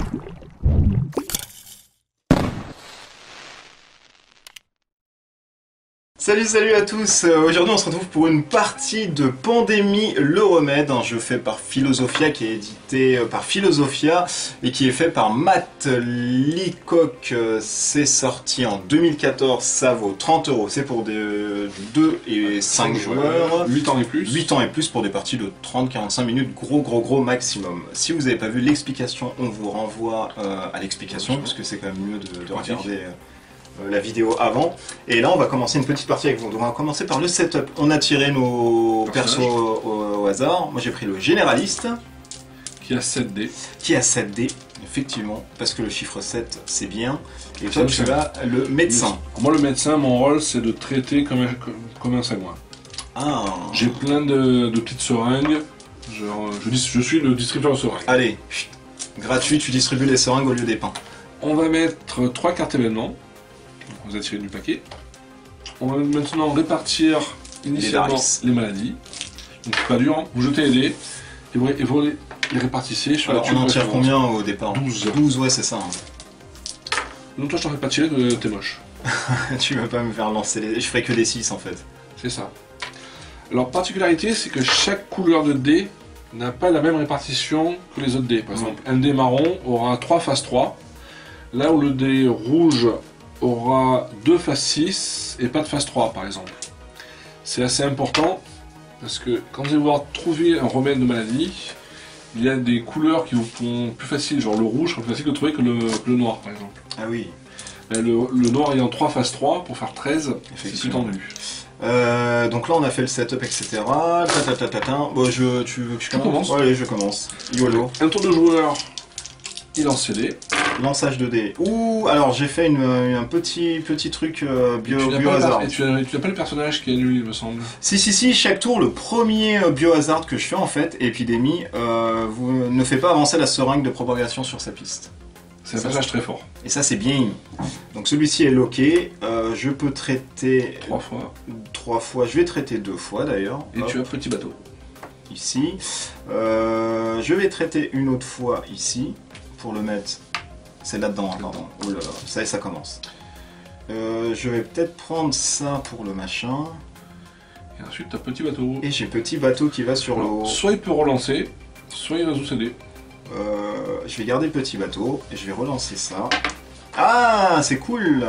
Salut à tous, aujourd'hui on se retrouve pour une partie de Pandémie le remède, un jeu fait par Philosophia qui est édité par Philosophia et qui est fait par Matt Leacock. C'est sorti en 2014, ça vaut 30 €, c'est pour des 2 et 5 joueurs. 8 ans et plus. 8 ans et plus pour des parties de 30-45 minutes, gros maximum. Si vous n'avez pas vu l'explication, on vous renvoie à l'explication parce que c'est quand même mieux de regarder la vidéo avant. Et là on va commencer une petite partie avec vous. Donc on va commencer par le setup. On a tiré nos persos au hasard. Moi j'ai pris le généraliste. Qui a 7 dés. Qui a 7 dés, effectivement, parce que le chiffre 7 c'est bien. Et toi tu as le médecin. Moi le médecin, mon rôle c'est de traiter comme un sagouin. Ah. J'ai plein de petites seringues. Je suis le distributeur de seringues. Allez, gratuit, tu distribues les seringues au lieu des pains. On va mettre 3 cartes événements. On va tirer du paquet. On va maintenant répartir initialement les maladies. Donc c'est pas dur, hein. Vous jetez les dés et vous les répartissez sur la tube. On en tire combien au départ? 12. 12, ouais c'est ça. Hein. Non, toi je t'en fais pas tirer, t'es moche. Tu vas pas me faire lancer les... Je ferai que des 6 en fait. C'est ça. Alors particularité, c'est que chaque couleur de dés n'a pas la même répartition que les autres dés. Par exemple, un dé marron aura 3 faces 3, là où le dé rouge aura 2 faces 6 et pas de face 3 par exemple. C'est assez important parce que quand vous allez voir trouver un remède de maladie, il y a des couleurs qui vous font plus facile, genre le rouge sera plus facile de trouver que le noir par exemple. Ah oui. Le noir ayant 3 faces 3 pour faire 13, c'est plus tendu. Donc là on a fait le setup etc. Bon, tu veux que je commence? Ouais, allez, je commence. YOLO. Un tour de joueur, il lance ses dés. Lançage de dés. Ouh, alors j'ai fait un petit truc bio-hasard. Tu n'as pas le personnage qui est lui, il me semble. Si, chaque tour, le premier bio-hasard que je fais en fait, épidémie, ne fait pas avancer la seringue de propagation sur sa piste. C'est un personnage très fort. Et ça c'est bien. Donc celui-ci est loqué, je peux traiter 3 fois. 3 fois, je vais traiter 2 fois d'ailleurs. Et tu as petit bateau. Ici. Je vais traiter une autre fois ici, pour le mettre... C'est là-dedans, pardon. Oh là là, ça commence. Je vais peut-être prendre ça pour le machin. Et ensuite, tu as petit bateau. Et j'ai petit bateau qui va sur l'eau. Soit il peut relancer, soit il résout ses dés. Je vais garder le petit bateau et je vais relancer ça. Ah, c'est cool.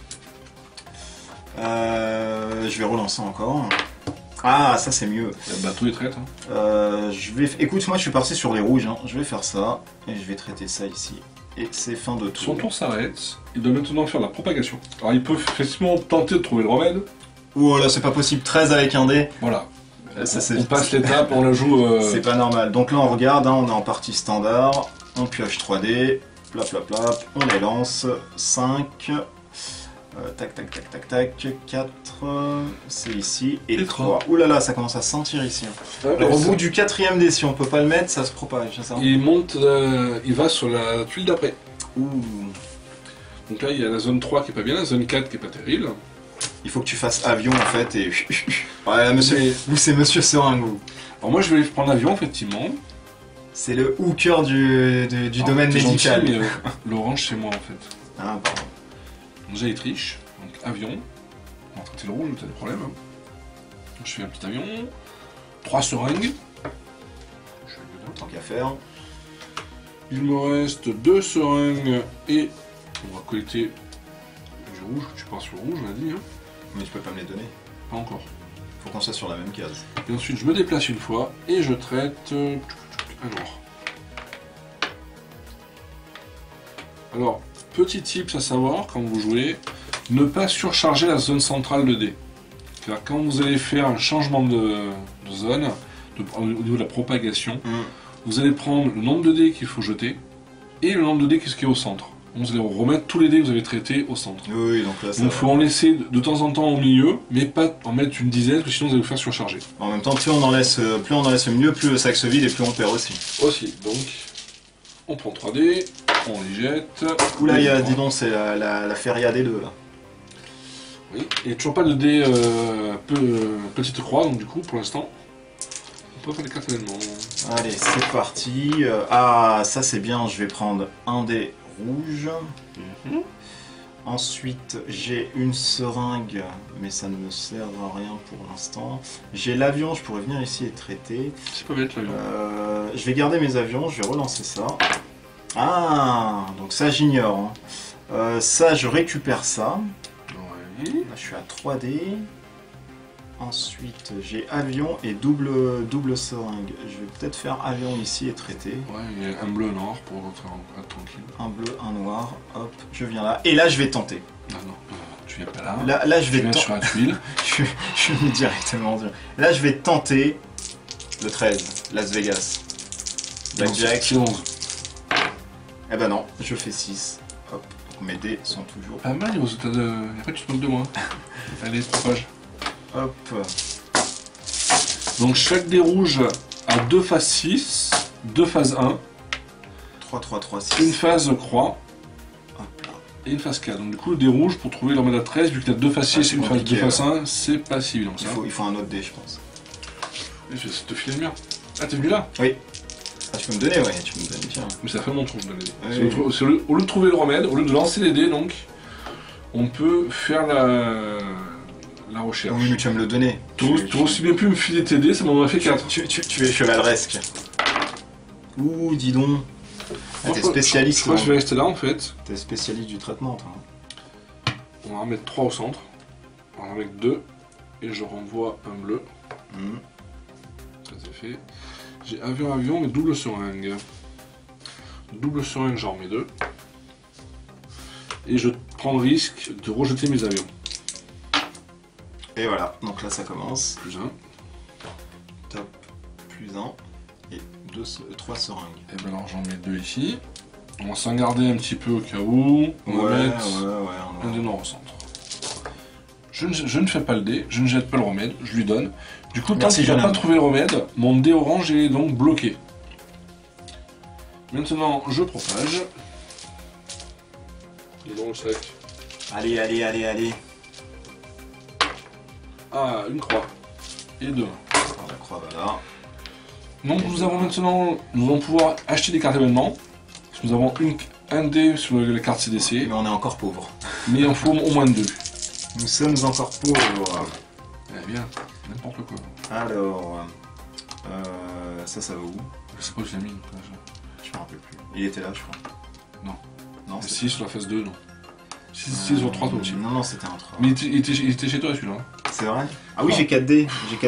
Je vais relancer encore. Ah, ça c'est mieux. Le bateau est traite. Hein. Écoute, moi je suis parti sur les rouges. Hein. Je vais faire ça et je vais traiter ça ici. Et c'est fin de tour. Son tour s'arrête. Il doit maintenant faire la propagation. Alors il peut effectivement tenter de trouver le remède. Oh là, c'est pas possible. 13 avec un dé. Voilà. On passe l'étape, on la joue. C'est pas normal. Donc là on regarde, hein, on est en partie standard. On pioche 3D. Plap. On les lance. 5. Tac. 4. C'est ici. Et 3. Ouh là là, ça commence à sentir ici. Hein. Alors, au bout du 4e dé, si on peut pas le mettre, ça se propage. Ça. Il monte, il va sur la tuile d'après. Ouh. Donc là, il y a la zone 3 qui est pas bien, la zone 4 qui est pas terrible. Il faut que tu fasses avion en fait et... Ouais, monsieur, vous c'est monsieur Seringue, vous. Alors moi je vais prendre l'avion effectivement. C'est le hooker du domaine médical. Gentil, l'orange c'est moi en fait. Ah pardon. Donc déjà il triche, donc avion. On va traiter le rouge, peut-être des problèmes. Donc, je fais un petit avion. 3 seringues. Je fais le tant qu'à faire. Il me reste 2 seringues et on va collecter du rouge. Tu pars sur le rouge, on a dit. Hein. Mais tu peux pas me les donner. Pas encore. Faut qu'on soit sur la même case. Et ensuite je me déplace une fois et je traite un noir. Alors, petit tips à savoir quand vous jouez, ne pas surcharger la zone centrale de dés. Car quand vous allez faire un changement de zone, au niveau de la propagation, vous allez prendre le nombre de dés qu'il faut jeter et le nombre de dés qui est au centre. Donc vous allez remettre tous les dés que vous avez traités au centre. Oui, donc là ça... Donc il faut en laisser de temps en temps au milieu, mais pas en mettre une dizaine, parce que sinon vous allez vous faire surcharger. En même temps, plus on en laisse au milieu, plus le sac se vide et plus on perd aussi. Aussi, donc on prend 3 dés, on les jette. Oula, dis donc, c'est la feria des deux là. Oui, et toujours pas de dés petite croix, donc du coup pour l'instant. On peut faire des cartes événements. Allez, c'est parti. Ah, ça c'est bien, je vais prendre un dé rouge. Ensuite, j'ai une seringue, mais ça ne me sert à rien pour l'instant. J'ai l'avion, je pourrais venir ici et traiter. C'est pas bête l'avion. Je vais garder mes avions, je vais relancer ça. Ah, donc ça j'ignore. Hein. Ça, je récupère ça. Ouais. Là, je suis à 3D. Ensuite, j'ai avion et double seringue. Je vais peut-être faire avion ici et traiter. Ouais, il y a un bleu noir pour faire un tranquille. Un bleu, un noir. Hop, je viens là. Et là, je vais tenter. Ah non, tu viens pas là. Là, je vais tenter. Sur la tuile. je vais directement. Là, je vais tenter le 13, Las Vegas. Blackjack. C'est 11. Eh ben non, je fais 6. Hop, donc mes dés sont toujours. Pas mal, il y a pas tu te moques de moi. Allez, 3 pages. Hop. Donc chaque dé rouge a 2 phases 6, 2 phases 1, 3, 3, 3, 6. une phase croix Hop là. et une phase 4. Donc du coup, le dé rouge, pour trouver l'emmène à 13, vu qu'il y a 2 phases 6 et une phase 2 phases 1, c'est pas si évident que ça. Il faut un autre dé, je pense. Et je vais essayer de te filer le mien. Ah, t'es venu là? Oui. Ah, tu peux me donner, ouais, tu peux me donner, tiens. Mais ça fait mon tour, je donne les dés. Oui. Au lieu de trouver le remède, au lieu de lancer les dés, donc, on peut faire la recherche. Oui, mais tu vas me le donner. Tu aurais aussi bien pu me filer tes dés, ça m'en a fait 4. Tu es chevaleresque. Ouh, dis donc. Ah, t'es spécialiste. Je crois que je vais rester là en fait. T'es spécialiste du traitement, toi. On va en mettre 3 au centre. On va en mettre 2. Et je renvoie un bleu. Ça c'est fait. J'ai avion, mais double seringue. Double seringue, j'en remets 2. Et je prends le risque de rejeter mes avions. Et voilà, donc là ça commence. Plus 1. Top, plus 1. Et 3 seringues. Et bien alors j'en mets 2 ici. On va s'en garder un petit peu au cas où. On va mettre un dé noir au centre. Je ne fais pas le dé, je ne jette pas le remède, je lui donne. Du coup, tant qu'il n'a pas trouvé le remède, mon dé orange est donc bloqué. Maintenant, je propage. Et donc, sac. Allez, allez, allez, allez. Ah, une croix. Et 2. La croix, voilà. Donc, nous allons pouvoir acheter des cartes événements. Nous avons un dé sur la carte CDC. Mais on est encore pauvre. Mais il en faut au moins 2. Nous sommes encore pauvres. Eh bien, n'importe quoi. Alors, ça va où? Je sais pas où je l'ai mis. Je me rappelle plus. Il était là, je crois. Non. Non, si sur la phase 2, non. Si sur 3 toi aussi. Non, c'était un 3. Mais il était chez toi celui-là. C'est vrai? Ah oui, j'ai 4D.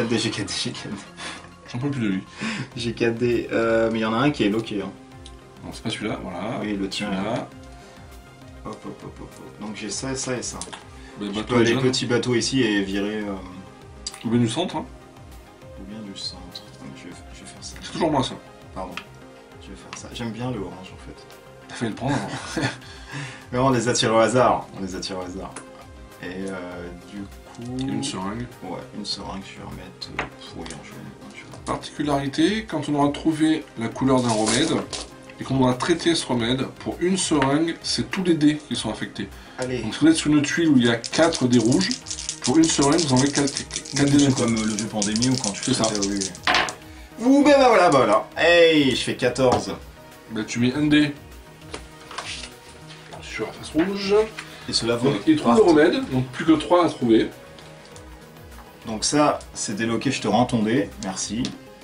J'en peux plus de lui. J'ai 4D. Mais il y en a un qui est loqué. Hein. Non, c'est pas celui-là, voilà. Oui, le tien là. Hop. Donc j'ai ça et ça et ça. Je peux aller petit bateau ici et virer. Ou bien du centre. Hein. Ou bien du centre. Donc, je vais faire ça. C'est toujours moi ça. Pardon. Je vais faire ça. J'aime bien le orange en fait. T'as failli le prendre. Mais on les attire au hasard. Et du coup. Une seringue. Ouais, une seringue, je vais remettre. Oui, je vais mettre. Particularité, quand on aura trouvé la couleur d'un remède et qu'on aura traité ce remède, pour une seringue, c'est tous les dés qui sont affectés. Allez. Donc si vous êtes sur une tuile où il y a 4 dés rouges, pour une seringue, vous en avez 4 dés. C'est comme le jeu Pandémie ou quand tu fais ça. Oui. Ouh, ben voilà. Hey, je fais 14. Ben, tu mets un dé sur la face rouge. Et cela va. Il trouve le remède, donc plus que 3 à trouver. Donc ça, c'est déloqué, je te rends ton dé, merci.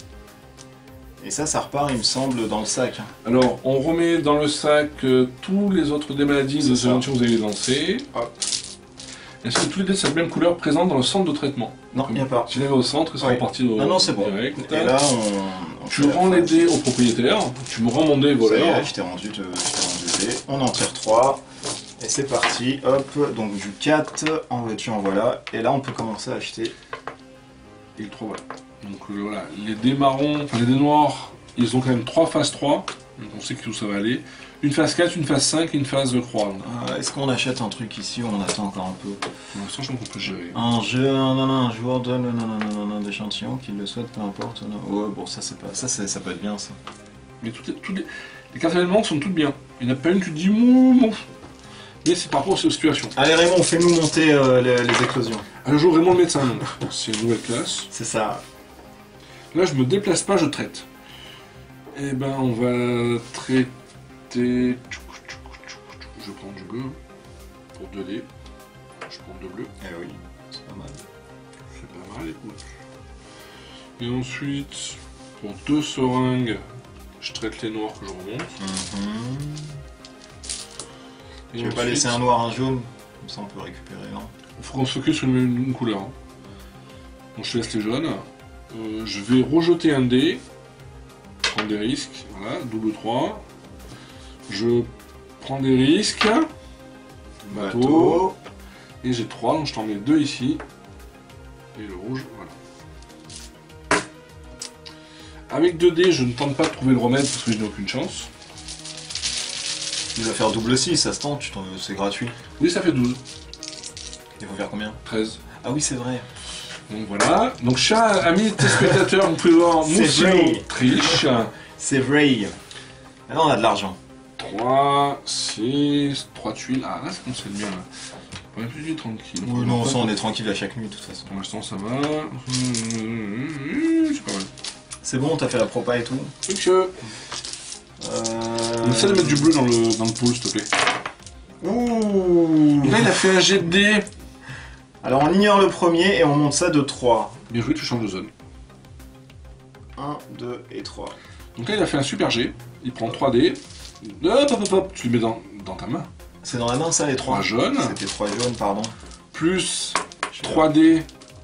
Et ça repart, il me semble, dans le sac. Alors, on remet dans le sac tous les autres dés maladies de aventures que vous avez lancées. Hop. Est-ce que tous les dés de cette même couleur présents dans le centre de traitement? Non, il n'y a pas. Si les mets au centre, ils sont repartis au Non, c'est bon. direct. Et là, tu rends les dés au propriétaire, tu me rends mon dé voleur. Ça y est, je t'ai rendu le dé. On en tire 3. Et c'est parti, hop, donc du 4, en veux-tu, en voilà. Et là, on peut commencer à acheter. Et le 3, voilà. Donc voilà, les dés marrons, enfin les dés noirs, ils ont quand même 3 phases 3. Donc on sait où ça va aller. Une phase 4, une phase 5 et une phase croix. Est-ce qu'on achète un truc ici ou on attend encore un peu? Pour l'instant, je pense qu'on peut gérer. Un jeu, un joueur donne d'échantillons, qu'il le souhaite, peu importe. Ouais, bon, ça c'est pas. Ça peut être bien ça. Mais les cartes événements sont toutes bien. Il n'y en a pas une qui te dit mou. Mais c'est par rapport aux situations. Allez Raymond, fais-nous monter les éclosions. Un jour Raymond le médecin, donc c'est une nouvelle classe. C'est ça. Là, je me déplace pas, je traite. Et ben, on va traiter. Je prends du bleu pour 2D. Je prends 2 bleus. Eh oui, c'est pas mal. C'est pas mal, écoute. Et ensuite, pour 2 seringues, je traite les noirs que je remonte. Et Tu veux pas ensuite, laisser un noir, un jaune? Comme ça on peut récupérer, non? il faut qu'on se focus sur une couleur. Hein. Donc je laisse les jaunes. Je vais rejeter un dé. Prendre des risques. Voilà, double 3. Je prends des risques. Bateau. Et j'ai 3, donc je t'en mets 2 ici. Et le rouge, voilà. Avec 2 dés, je ne tente pas de trouver le remède parce que je n'ai aucune chance. Tu vas faire double 6, ça se tente, c'est gratuit. Oui, ça fait 12. Il faut faire combien? 13. Ah oui, c'est vrai. Donc voilà. Donc, chers amis téléspectateurs, vous pouvez voir Moussino triche. C'est vrai. Maintenant, on a de l'argent. 3, 6, 3 tuiles. Ah, là, ça fonctionne bien. Là. On est plus tranquille. Oui, non, ça, on est tranquille à chaque nuit, de toute façon. Pour l'instant, ça va. C'est pas mal. C'est bon, t'as fait la propa et tout. Ok. On essaie de mettre du bleu dans le pool, s'il te plaît. Ouh. Là, il a fait un jet de dés. Alors, on ignore le premier et on monte ça de 3. Bien joué, tu changes de zone. 1, 2 et 3. Donc là, il a fait un super jet. Il prend 3 dés. Hop, hop, hop, tu les mets dans ta main. C'est dans la main, ça, les 3 3 jaunes. C'était 3 jaunes, pardon. Plus 3 dés.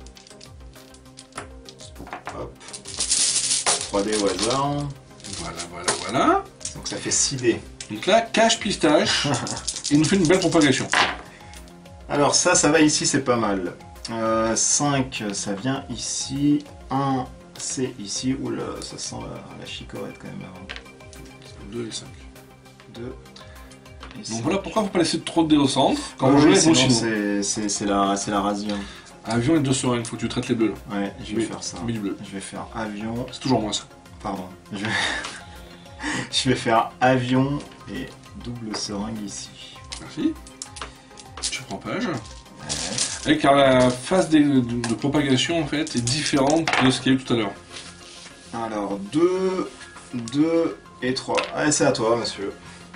Hop. 3 dés au hasard. Voilà, voilà, voilà. Donc ça fait 6 dés. Donc là, cache pistache. Il nous fait une belle propagation. Alors ça va ici, c'est pas mal. 5, ça vient ici. 1, c'est ici. Oula, ça sent la chicorette quand même avant. 2 et 5. 2 et 5. Donc voilà pourquoi faut pas laisser trop de dés au centre. Quand vous jouez avec Moussino. C'est la razzia. Avion et 2 seringues, faut que tu traites les bleus là. Ouais, je vais faire ça. Mets du bleu. Je vais faire avion. C'est toujours moi ça. Pardon. Je vais faire avion et double seringue ici. Merci. Tu prends page. Ouais. Et car la phase de propagation en fait est différente de ce qu'il y a eu tout à l'heure. Alors 2, 2 et 3. Allez, c'est à toi, monsieur.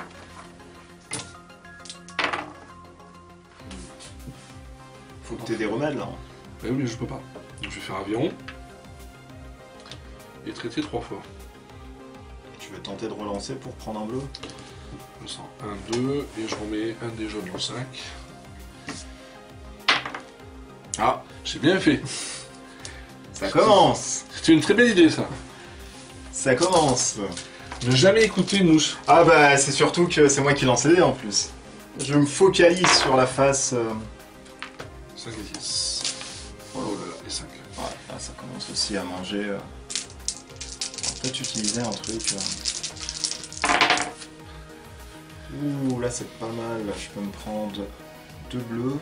Faut que tu aies des remèdes là. Oui, mais je peux pas. Donc je vais faire avion. Et traiter 3 fois. Tu veux tenter de relancer pour prendre un bleu? Je sens 1, 2, et je remets un des jaunes au 5. Ah, j'ai bien fait. Ça commence. C'était une très belle idée ça. Ça commence. Ne jamais écouter Mousse. Ah bah c'est surtout que c'est moi qui lance les dés en plus. Je me focalise sur la face. 5 et 10. Oh là là, les 5. Ouais, là ça commence aussi à manger. Peut-être utiliser un truc. Ouh, là c'est pas mal. Je peux me prendre 2 bleus.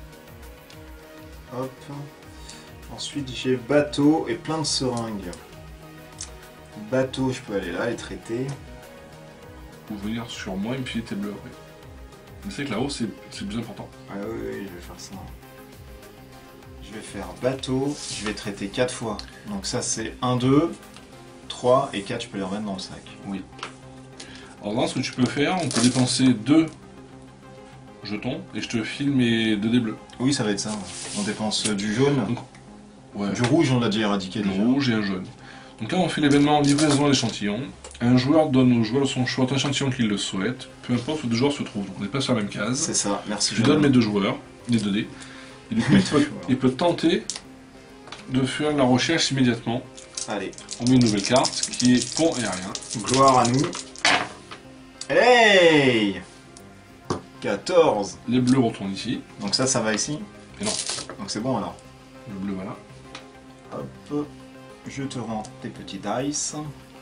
Hop. Ensuite j'ai bateau et plein de seringues. Bateau, je peux aller là et traiter. Pour venir sur moi et me filer tes bleus après. Mais c'est que là-haut c'est plus important. Ah oui, oui, je vais faire ça. Je vais faire bateau, je vais traiter 4 fois. Donc ça c'est 1, 2, 3 et 4, je peux les remettre dans le sac. Oui. Alors là, ce que tu peux faire, on peut dépenser 2 jetons et je te file mes 2 dés bleus. Oui, ça va être ça. On dépense du jaune. Donc, ouais. Du rouge, on l'a déjà éradiqué. Le déjà. rouge et un jaune. Donc là, on fait l'événement livraison d'échantillons. Un joueur donne au joueur son choix d'échantillon qu'il le souhaite, peu importe où 2 joueurs se trouvent. Donc on n'est pas sur la même case. C'est ça, merci. Je donne mes 2 joueurs, les 2 dés. Et du coup, il peut tenter de faire la recherche immédiatement. Allez. On met une nouvelle carte qui est pont aérien. Gloire à nous. Hey 14. Les bleus retournent ici. Donc ça va ici. Et non. Donc c'est bon alors. Le bleu, voilà. Hop. Je te rends tes petits dice.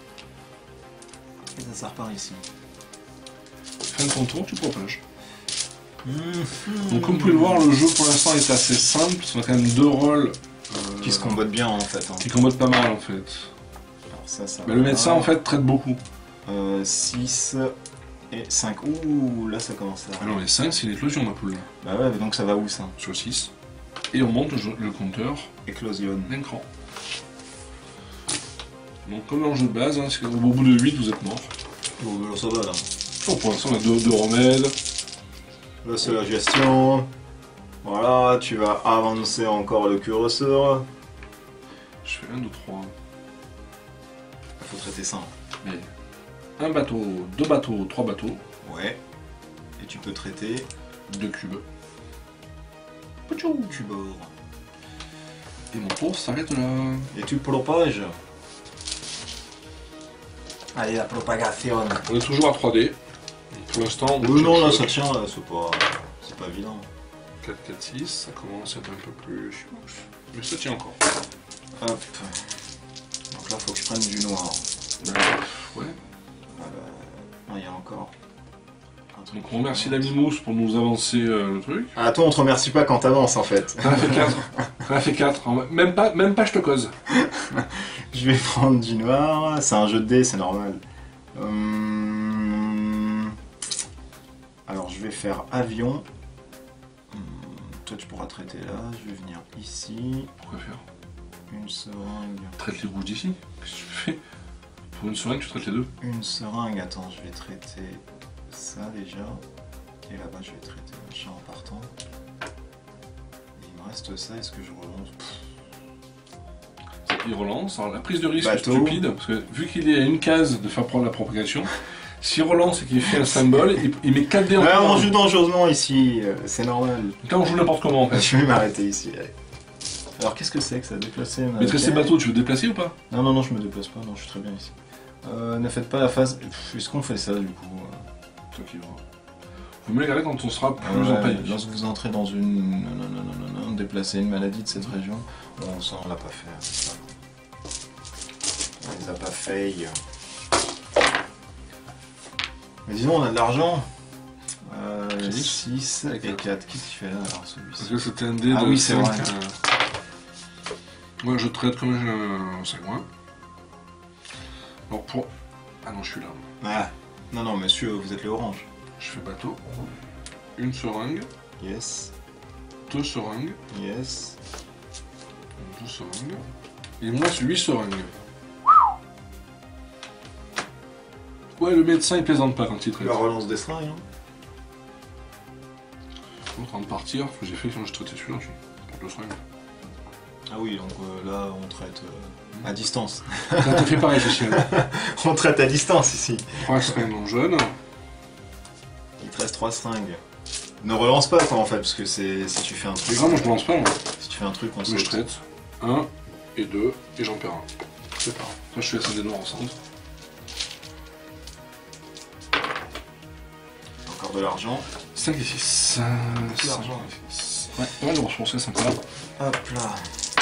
Et ça repart ici. Fin de ton tour, tu propages. Donc comme vous pouvez le voir, le jeu pour l'instant est assez simple. On a quand même 2 rôles Qui se combattent bien en fait. Hein. qui combattent pas mal en fait. Alors ça Mais le médecin en fait traite beaucoup. 6 et 5. Ouh, là ça commence à... Alors les 5 c'est l'éclosion ma poule. Bah ouais, donc ça va où ça? Sur 6. Et on monte le compteur Éclosion. d'un cran. Donc comme l'enjeu de base, hein, c'est qu'au bout de 8 vous êtes mort. Bon, ça va là. Bon, pour l'instant on a deux remèdes. Là c'est la gestion. Voilà, tu vas avancer encore le curseur. Je fais 1, 2, 3. Il faut traiter ça. Mais un bateau, 2 bateaux, 3 bateaux. Ouais. Et tu peux traiter 2 cubes. cubord. Et mon tour s'arrête là. Et tu propages. Allez, la propagation. On est toujours à 3D. Donc, pour l'instant, Non, là ça tient, là, c'est pas évident. 4, 4, 6, ça commence à être un peu plus chouche. Mais ça tient encore. Hop. Donc là, faut que je prenne du noir. Ouais. Non, il y a encore. un truc. Donc on remercie la Mimousse pour nous avancer le truc. Ah, toi, on te remercie pas quand t'avances en fait. Ça a fait 4. Ça a fait 4. Même pas je te cause. Je vais prendre du noir. C'est un jeu de dés, c'est normal. Alors, je vais faire avion. Toi, tu pourras traiter là. Je vais venir ici. Pourquoi faire? Une seringue. Traite les rouges d'ici. Qu'est-ce que tu fais? Pour une seringue, tu traites les deux. Une seringue. Attends, je vais traiter ça déjà. Et là-bas, je vais traiter le machin en partant. Et il me reste ça. Est-ce que je relance? Il relance. Alors la prise de risque Bateau. stupide, parce que vu qu'il est à une case de faire prendre la propagation, s'il relance et qu'il fait un symbole, il met 4 dés en Ouais, on plus. joue dangereusement ici. C'est normal. Là on joue n'importe comment en fait. Je vais m'arrêter ici. Allez. Alors, qu'est-ce que c'est que ça? Déplacer ma... Maîtriser le bateau, tu veux te déplacer ou pas? Non, non, non, je me déplace pas. Non, je suis très bien ici. Ne faites pas la phase. Est-ce qu'on fait ça du coup? Toi qui vois. Vous me regardez quand on sera plus en panique. Lorsque vous entrez dans une... Non, déplacer une maladie de cette région. Bon, ça on l'a pas fait. On les a pas fait. Mais disons, on a de l'argent. 6 et 4. Qu'est-ce qu'il fait là alors Parce celui-ci? que c'était un dé Ah de oui, c'est 5. vrai. Moi je traite comme un sagouin. Alors pour... Ah non, je suis là. Ah, non, monsieur, vous êtes les oranges. Je fais bateau. Une seringue. Yes, 2 seringues. yes. 2 seringues. Et il me reste 8 seringues. Ouais, le médecin il plaisante pas quand il traite. La relance des seringues, hein. En train de partir, faut que j'ai fait quand je traitais celui-là. Pour 2 seringues. Ah oui, donc là, on traite à distance. T'as fait pareil, Cécile. On traite à distance ici. 3 seringues en jaune. Il te reste 3 seringues. Ne relance pas, toi, en fait, parce que si tu fais un truc... Ah, moi je relance pas, moi. Si tu fais un truc, on Mais je saute. traite 1 et 2 et j'en perds 1. C'est pas grave. Là je suis à 5 des noirs en centre. Encore de l'argent. 5 et 6. Beaucoup d'argent. Ouais, pas mal de ressources, sympa. Hop là.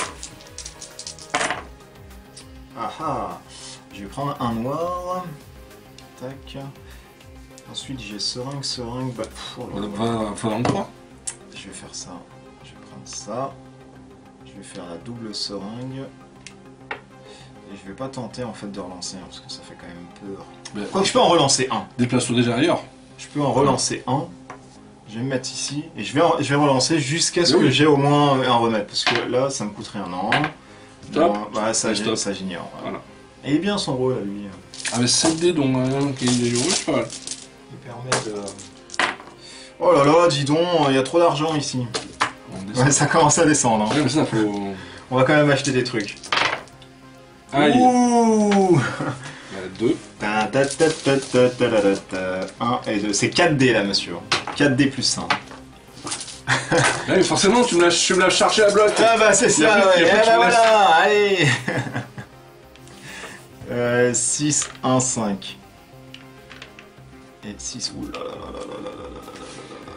Ah ah. Je vais prendre un noir. Tac. Ensuite, j'ai seringue, bah... oh là là. Va dans le 3. Je vais faire ça. Je vais prendre ça. Je vais faire la double seringue. Et je vais pas tenter en fait de relancer, hein, parce que ça fait quand même peur. Quoi que je peux en relancer un. Déplace-toi déjà ailleurs. Je peux en relancer un. Je vais me mettre ici. Et je vais relancer jusqu'à ce que Oui. j'ai au moins un remède. Parce que là, ça me coûterait un an. Stop. Bon, bah, ça, Stop. ça j'ignore. Voilà. Et il est bien son rôle à lui. Avec 7 dés dont un qui est rouge, c'est pas mal. Il permet de... Oh là là, dis donc, il y a trop d'argent ici. On descend. Ouais, ça commence à descendre. Hein. Ouais, mais ça faut. On va quand même acheter des trucs. Aïe. Ouh. Il y a 2. 1 et 2. C'est 4 dés là, monsieur. 4 dés plus 1. Là, mais forcément, tu me l'as chargé à bloc. Ah bah c'est Il y a ça, plus- il ouais. y a plus Eh de bah place. voilà, allez. 6, 1, 5. Et 6. Ouh là là là là là là là là là là là.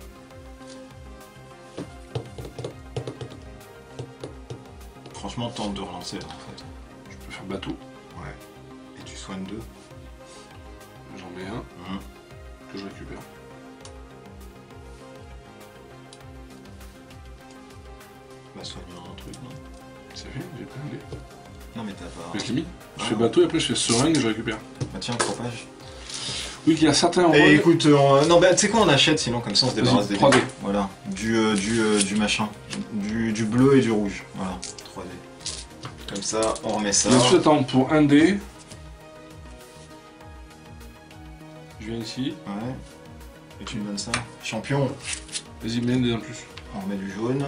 Franchement, tente de relancer là en fait. Je peux faire bateau. Ouais. Et tu soignes 2. J'en mets un que je récupère. Bah soigne un truc, non? C'est fait, j'ai pris un dé. Non mais t'as pas... Mais je l'ai mis. Je fais bateau et après je fais seringue et je récupère. Bah tiens, propage. Oui, qu'il y a certains rôles. Et écoute, non bah tu sais quoi, on achète sinon comme ça on se débarrasse des 3D. dés. Voilà, du machin, du bleu et du rouge, voilà, 3D. Comme ça, on remet ça. Et ensuite, attends, pour un dé, je viens ici. Ouais. Et tu me donnes ça. Champion. Vas-y, mets un dé en plus. On remet du jaune.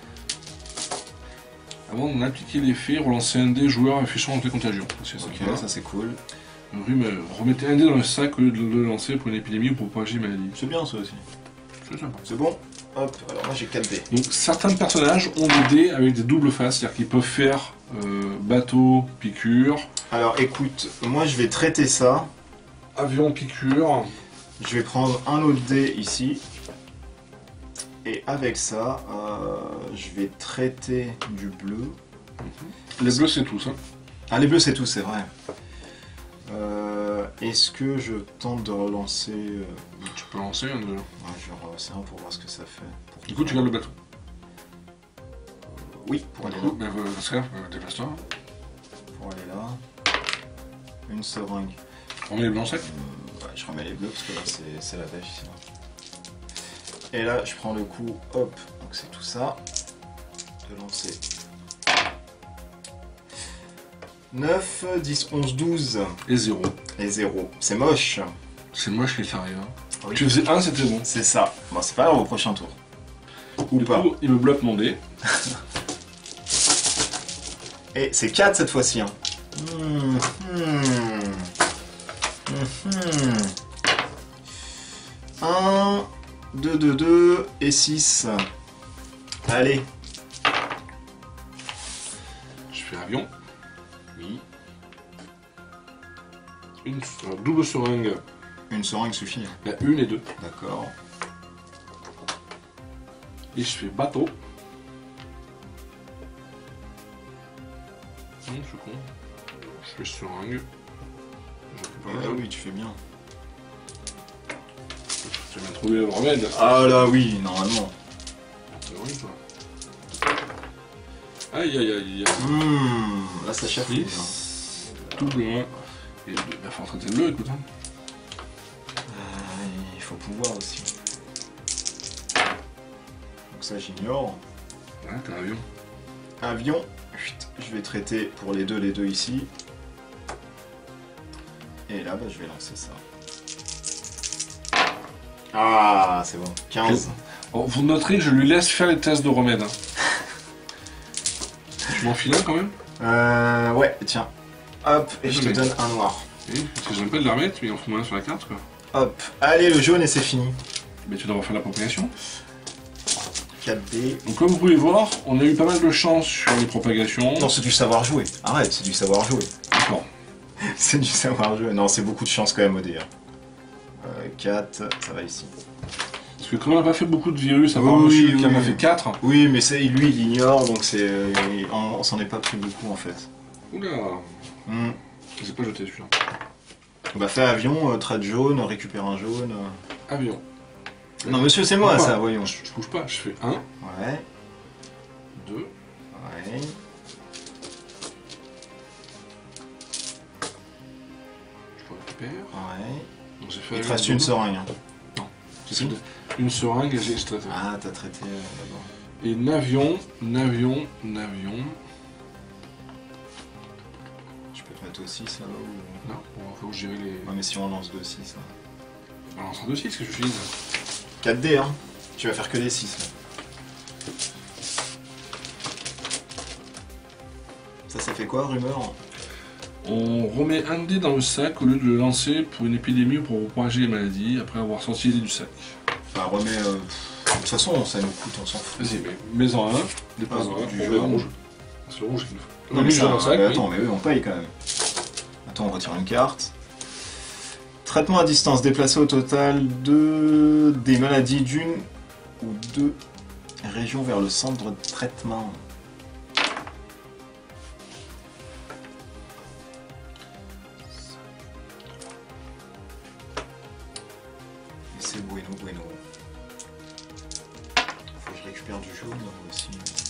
Avant d'en appliquer l'effet, relancer un dé joueur affichant les contagions. Ok, ça c'est cool. Rumeur. Remettez un dé dans le sac au lieu de le lancer pour une épidémie ou pour propager une maladie. C'est bien ça aussi. C'est sympa. C'est bon. Hop, alors moi j'ai 4 dés. Donc certains personnages ont des dés avec des doubles faces, c'est-à-dire qu'ils peuvent faire bateau, piqûre, Alors écoute, moi je vais traiter ça. avion, piqûre. Je vais prendre un autre dé ici. Et avec ça, je vais traiter du bleu. Les bleus c'est tout ça. Ah, les bleus c'est tout, c'est vrai. Est-ce que je tente de relancer Tu peux lancer un déjà. Ouais, je vais relancer un pour voir ce que ça fait. Du coup tu gardes le bateau. Oui, pour aller là. Mais déplace-toi. Pour aller là. Une seringue. On met les bleus en sac. Ouais, je remets les bleus parce que là c'est la dèche. Et là je prends le coup, hop, donc c'est tout ça. De lancer. 9, 10, 11, 12. Et 0. Et 0. C'est moche. C'est moche qu'il t'arrive. Hein. Oui. Tu faisais 1, c'était bon. C'est ça. Bon, c'est pas grave au prochain tour. Ou Du pas. coup, il me bloque mon dé. Et c'est 4 cette fois-ci. Hein. 1, 2, 2, 2 et 6. Allez. Je fais avion. Oui. Une double seringue. Une seringue suffit. Il y a une et deux. D'accord. Et je fais bateau. Je suis con. Je fais seringue. Ah oui, tu fais bien. Tu vas trouver le remède. Ah là oui, normalement. C'est vrai toi. Aïe aïe aïe. Là ça chafouine. Double 1. Et il va falloir traiter le bleu, écoute. Hein. Il faut pouvoir aussi. Donc ça j'ignore. Ouais, t'as avion. Avion. Chut, je vais traiter pour les deux ici. Et là, bah, je vais lancer ça. Ah, c'est bon. 15. Bon, vous noterez que je lui laisse faire les tests de remède. Hein. Je m'en file un quand même. Ouais, tiens. Hop, et je te donne un noir. Oui, parce que j'aime pas de la remettre, mais on fout moins sur la carte quoi. Hop, allez, le jaune et c'est fini. Mais tu dois refaire la propagation. 4D. Donc comme vous pouvez voir, on a eu pas mal de chance sur les propagations. Non, c'est du savoir jouer. Arrête, c'est du savoir jouer. D'accord. C'est du savoir jouer. Non, c'est beaucoup de chance quand même au dé. 4, ça va ici. Parce que comme on n'a pas fait beaucoup de virus, à part Oui, monsieur qui en oui. a fait 4. Oui, mais c'est lui, il ignore, donc c'est on s'en est pas pris beaucoup en fait. Oula, je les ai pas jeté celui-là. Bah fais avion, trade jaune, récupère un jaune. Avion. Non monsieur, c'est moi Pourquoi ça, voyons. Je bouge pas, je fais 1, Ouais, 2, ouais. je récupère. Ouais. Donc j'ai fait Il te avion, reste une double. seringue. Hein. J'ai fait une seringue et j'ai traité. Ah, t'as traité d'abord. Et navion. Je peux te mettre aussi ça ou... Non, bon, faut gérer les. Ouais, mais si on lance 2, 6. Alors, c'est un 2 6 que je suis. 4D, hein. Tu vas faire que des 6. Là. Ça fait quoi, rumeur? On remet un dé dans le sac au lieu de le lancer pour une épidémie ou pour propager les maladies après avoir sorti les dés du sac. Enfin, remets... De toute façon, ça nous coûte, on s'en fout. Vas-y, mets-en un, dépose Ah, un, du on met jaune. rouge. C'est le rouge qu'il nous faut. Non, mais lui, je ça, dans le sac, mais oui. attends, mais eux, on paye quand même. Attends, on retire une carte. Traitement à distance, déplacer au total des maladies d'une ou deux régions vers le centre de traitement. Et c'est bueno. Faut que je récupère du jaune aussi.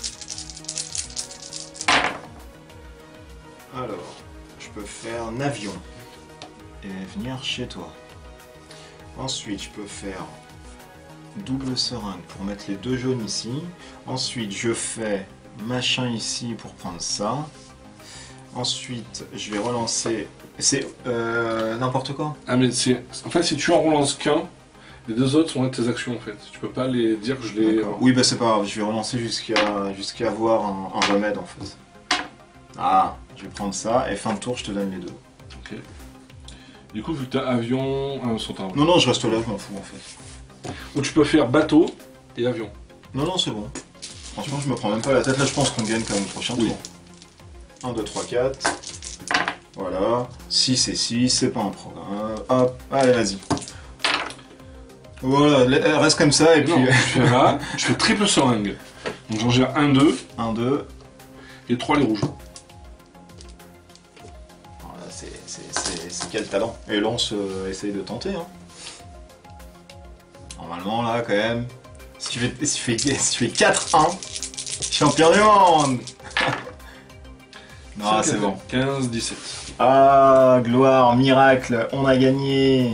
Alors, je peux faire un avion et venir chez toi. Ensuite, je peux faire double seringue pour mettre les deux jaunes ici. Ensuite, je fais machin ici pour prendre ça. Ensuite, je vais relancer. C'est n'importe quoi. Ah mais c'est... En fait, si tu en relances qu'un, les deux autres sont tes actions en fait. Tu peux pas les dire que je les... Oui, bah c'est pas grave, je vais relancer jusqu'à avoir un remède en fait. Ah, je vais prendre ça, et fin de tour, je te donne les deux. Ok. Du coup, vu que t'as avion... Ah, non, non, je reste là, je m'en fous en fait. Ou tu peux faire bateau et avion. Non, non, c'est bon. Franchement, je me prends même pas la tête, là je pense qu'on gagne quand même le prochain tour. 1, 2, 3, 4. Voilà. 6 et 6, c'est pas un programme. Hop, allez, vas-y. Voilà, reste comme ça et puis... Non, tu fais là, je fais triple seringue. Donc j'en gère 1, 2. 1, 2. Et 3 les rouges. Voilà, c'est quel talent. Et Lance essaye de tenter. Hein. Normalement, là, quand même... Si tu fais 4-1, champion du monde. Non, c'est bon. 15, 17. Ah, gloire, miracle, on a gagné.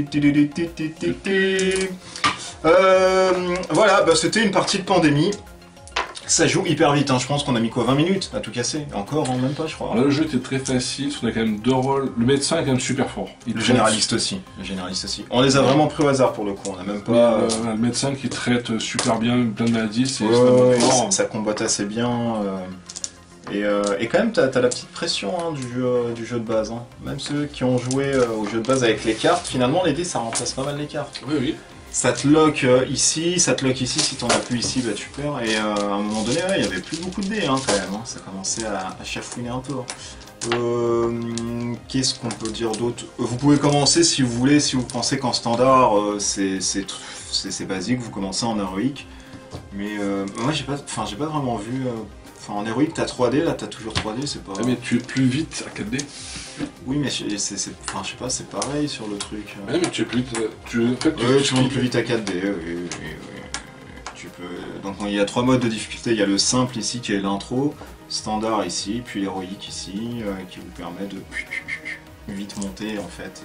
Voilà, bah, c'était une partie de pandémie. Ça joue hyper vite, hein. Je pense qu'on a mis quoi, 20 minutes à tout casser. Encore, hein, même pas, je crois. Là, le jeu était très facile, parce qu'on a quand même 2 rôles. Le médecin est quand même super fort. Le généraliste aussi. On les a vraiment pris au hasard pour le coup, on a même pas... le médecin qui traite super bien plein de maladies, c'est ça combatte assez bien. Et quand même, t'as la petite pression hein, du jeu de base. Hein. Même ceux qui ont joué au jeu de base avec les cartes, finalement les dés ça remplace pas mal les cartes. Oui, oui. Ça te lock ici, si t'en as plus ici, bah tu perds. Et à un moment donné, il y avait plus beaucoup de dés hein, quand même. Hein. Ça commençait à chafouiner un peu. Qu'est-ce qu'on peut dire d'autre? Vous pouvez commencer si vous voulez, si vous pensez qu'en standard c'est basique, vous commencez en héroïque. Mais moi j'ai pas vraiment vu... en héroïque, t'as 3D, là t'as toujours 3D, c'est pas... Ah, mais tu es plus vite à 4D. Oui, mais je sais pas, c'est pareil sur le truc. Ouais, mais tu es plus vite... Tu montes plus vite à 4D, oui. Tu peux... Donc il y a 3 modes de difficulté, il y a le simple ici qui est l'intro, standard ici, puis l'héroïque ici, qui vous permet de vite monter en fait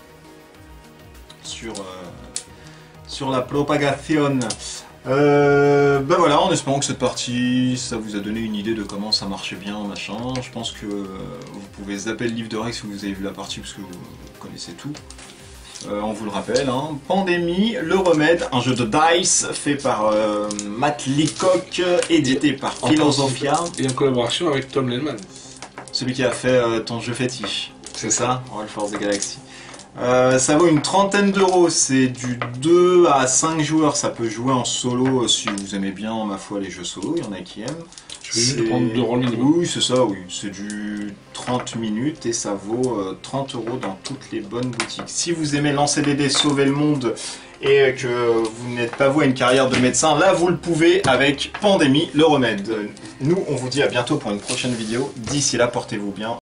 sur la propagation. Ben voilà, en espérant que cette partie, ça vous a donné une idée de comment ça marchait bien, machin. Je pense que vous pouvez zapper le livre de règles si vous avez vu la partie, parce que vous connaissez tout. On vous le rappelle, hein. Pandémie, le remède, un jeu de dice fait par Matt Leacock, édité par Philosophia. Et en collaboration avec Tom Lehman. Celui qui a fait ton jeu fétiche, c'est ça, Roll Force des Galaxies. Ça vaut une trentaine d'euros, c'est du 2 à 5 joueurs, ça peut jouer en solo si vous aimez bien, ma foi, les jeux solo, il y en a qui aiment. Je vais juste prendre 2 rôles minimum. Oui, c'est ça, oui. C'est du 30 minutes et ça vaut 30 euros dans toutes les bonnes boutiques. Si vous aimez lancer des dés, sauver le monde et que vous n'êtes pas voué à une carrière de médecin, là vous le pouvez avec Pandémie, le remède. Nous, on vous dit à bientôt pour une prochaine vidéo. D'ici là, portez-vous bien.